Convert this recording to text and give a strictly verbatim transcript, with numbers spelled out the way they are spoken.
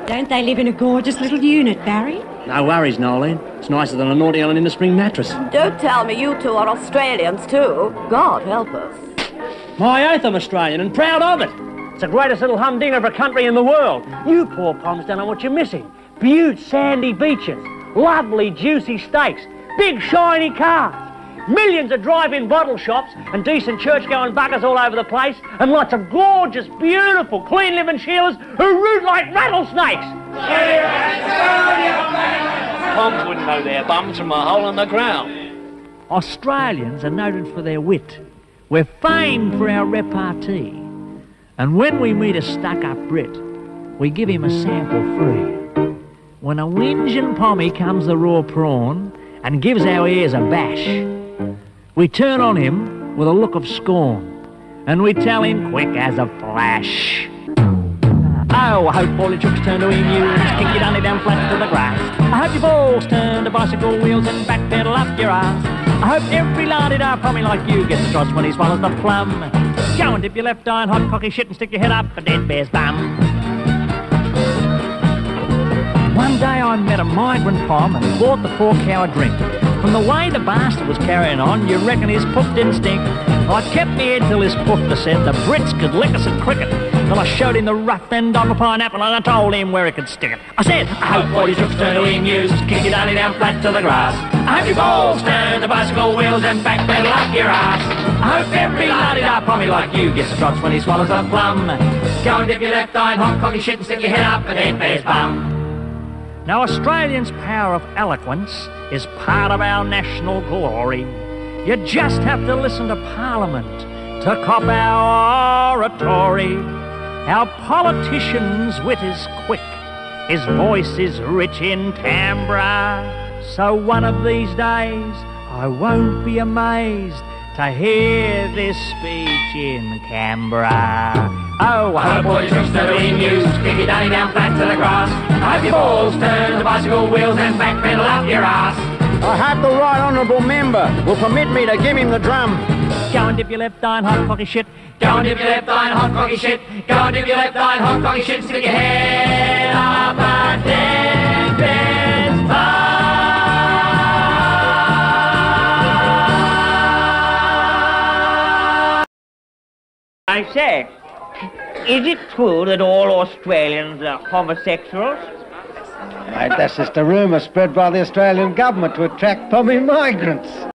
Don't they live in a gorgeous little unit, Barry? No worries, Noeline. It's nicer than a naughty Ellen in the spring mattress. Don't tell me you two are Australians, too. God help us. My oath, I'm Australian, and proud of it. It's the greatest little humdinger of a country in the world. You poor Poms don't know what you're missing. Beaut sandy beaches, lovely juicy steaks, big shiny cars, millions of drive-in bottle shops and decent church-going buggers all over the place, and lots of gorgeous, beautiful, clean-living Sheilas who root like rattlesnakes. Poms wouldn't know their bums from a hole in the ground. Australians are noted for their wit. We're famed for our repartee. And when we meet a stuck-up Brit, we give him a sample free. When a whinging pommy comes the raw prawn and gives our ears a bash, we turn on him with a look of scorn, and we tell him quick as a flash. Oh, I hope all your chooks turn to emus, kick your dunny down flat to the grass. I hope your balls turn to bicycle wheels and backpedal up your ass. I hope every la-di-da pommy like you gets a toss when he swallows the plum. Go and dip your left eye in hot cocky shit and stick your head up a dead bear's bum. One day I met a migrant pom and bought the poor cow a drink. From the way the bastard was carrying on, you reckon his poof didn't stink. I kept me head till his poof said the Brits could lick us at cricket. Then I showed him the rough end of a pineapple and I told him where he could stick it. I said, I hope all your troops turn to emus, kick your dunny down flat to the grass. I hope your balls turn to bicycle wheels and backpedal up your ass. I hope every la-di-da pommy like you gets a trots when he swallows a plum. Go and dip your left eye in hot cocky shit and stick your head up a dead bear's bum. Now, Australians' power of eloquence is part of our national glory. You just have to listen to Parliament to cop our oratory. Our politician's wit is quick, his voice is rich in timbre. So one of these days I won't be amazed to hear this speech in Canberra. Oh, I hope all your troops turn to emus, kick your dunny down flat to the grass. I hope your balls turn to bicycle wheels and backpedal up your ass. I hope the right honourable member will permit me to give him the drum. Go and dip your left eye in hot cocky shit. Go and dip your left eye in hot cocky shit. Go and dip your left eye in hot cocky shit and stick your head up a dead bear's bum. I say, is it true that all Australians are homosexuals? Mate, that's just a rumour spread by the Australian government to attract pommy migrants.